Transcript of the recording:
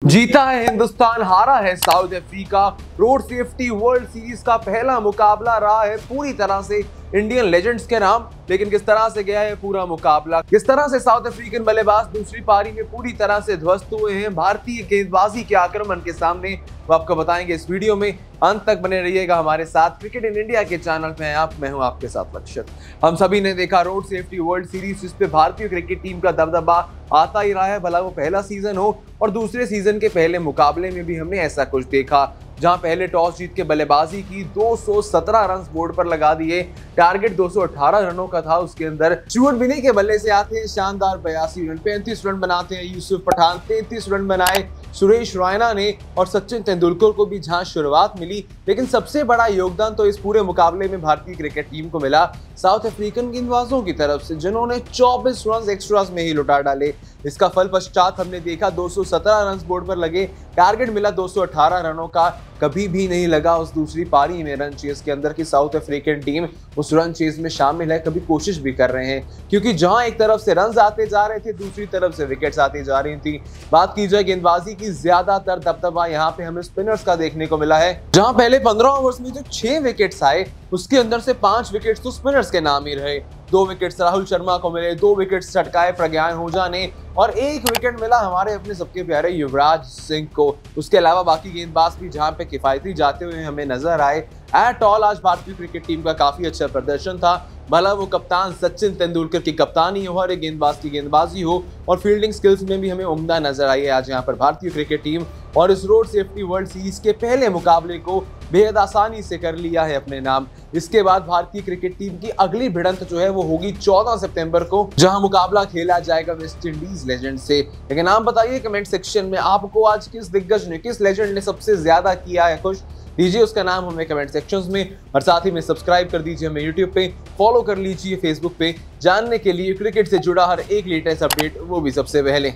जीता है हिंदुस्तान, हारा है South Africa. Road safety world series का पहला मुकाबला रहा है पूरी तरह से इंडियन लेजेंड्स के नाम। लेकिन किस तरह से गया है पूरा मुकाबला, किस तरह से साउथ अफ्रीकन बल्लेबाज दूसरी पारी में पूरी तरह से ध्वस्त हुए हैं भारतीय गेंदबाजी के आक्रमण के सामने, वो आपको बताएंगे इस वीडियो में। अंत तक बने रहिएगा हमारे साथ। क्रिकेट इन इंडिया के चैनल पे मैं हूं आपके साथ लक्ष्य। हम सभी ने देखा रोड सेफ्टी वर्ल्ड सीरीज, जिस पे भारतीय क्रिकेट टीम का दबदबा आता ही रहा है, भला वो पहला सीजन हो और दूसरे सीजन के पहले मुकाबले में भी हमने ऐसा कुछ देखा, जहां पहले टॉस जीत के बल्लेबाजी की 217 रन बोर्ड पर लगा दिए। टारगेट 218 रनों का था, उसके अंदर स्टुअर्ट बिनी के बल्ले से आते हैं शानदार 82 रन, 35 रन बनाते हैं यूसुफ पठान, 33 रन बनाए सुरेश रैना ने और सचिन तेंदुलकर को भी जहां शुरुआत मिली। लेकिन सबसे बड़ा योगदान तो इस पूरे मुकाबले में भारतीय क्रिकेट टीम को मिला साउथ अफ्रीकन गेंदबाजों की तरफ से, जिन्होंने 24 रन एक्स्ट्रास में ही लुटा डाले। इसका फल पश्चात हमने देखा 217 रन बोर्ड पर लगे, टारगेट मिला 218 रनों का। कभी भी नहीं लगा उस दूसरी पारी में रन चेस के अंदर की साउथ अफ्रीकन टीम उस रन चेस में शामिल है, कभी कोशिश भी कर रहे हैं, क्योंकि जहां एक तरफ से रन आते जा रहे थे, दूसरी तरफ से विकेट्स आती जा रही थी। बात की जाए गेंदबाजी की, ज्यादातर दबदबा यहाँ पे हमें स्पिनर्स का देखने को मिला है। जहां पहले 15 ओवर्स में जो 6 विकेट्स आए, उसके अंदर से 5 विकेट्स तो स्पिनर्स के नाम ही रहे। 2 विकेट्स राहुल शर्मा को मिले, 2 विकेट्स छटकाए प्रज्ञान ओझा ने और 1 विकेट मिला हमारे अपने सबके प्यारे युवराज सिंह को। उसके अलावा बाकी गेंदबाज भी जहां पे किफायती जाते हुए हमें नजर आए। एट ऑल आज भारतीय क्रिकेट टीम का काफी अच्छा प्रदर्शन था, भला वो कप्तान सचिन तेंदुलकर की कप्तानी हो और एक गेंदबाज की गेंदबाजी हो, और फील्डिंग स्किल्स में भी हमें उम्दा नजर आई है आज यहाँ पर भारतीय क्रिकेट टीम। और इस रोड सेफ्टी वर्ल्ड सीरीज के पहले मुकाबले को बेहद आसानी से कर लिया है अपने नाम। इसके बाद भारतीय क्रिकेट टीम की अगली भिड़ंत जो है वो होगी 14 सितंबर को, जहां मुकाबला खेला जाएगा वेस्ट इंडीज लेजेंड से। लेकिन आप बताइए कमेंट सेक्शन में, आपको आज किस दिग्गज ने, किस लेजेंड ने सबसे ज्यादा किया है खुश? दीजिए उसका नाम हमें कमेंट सेक्शंस में, और साथ ही में सब्सक्राइब कर दीजिए हमें यूट्यूब पे, फॉलो कर लीजिए फेसबुक पे, जानने के लिए क्रिकेट से जुड़ा हर एक लेटेस्ट अपडेट, वो भी सबसे पहले।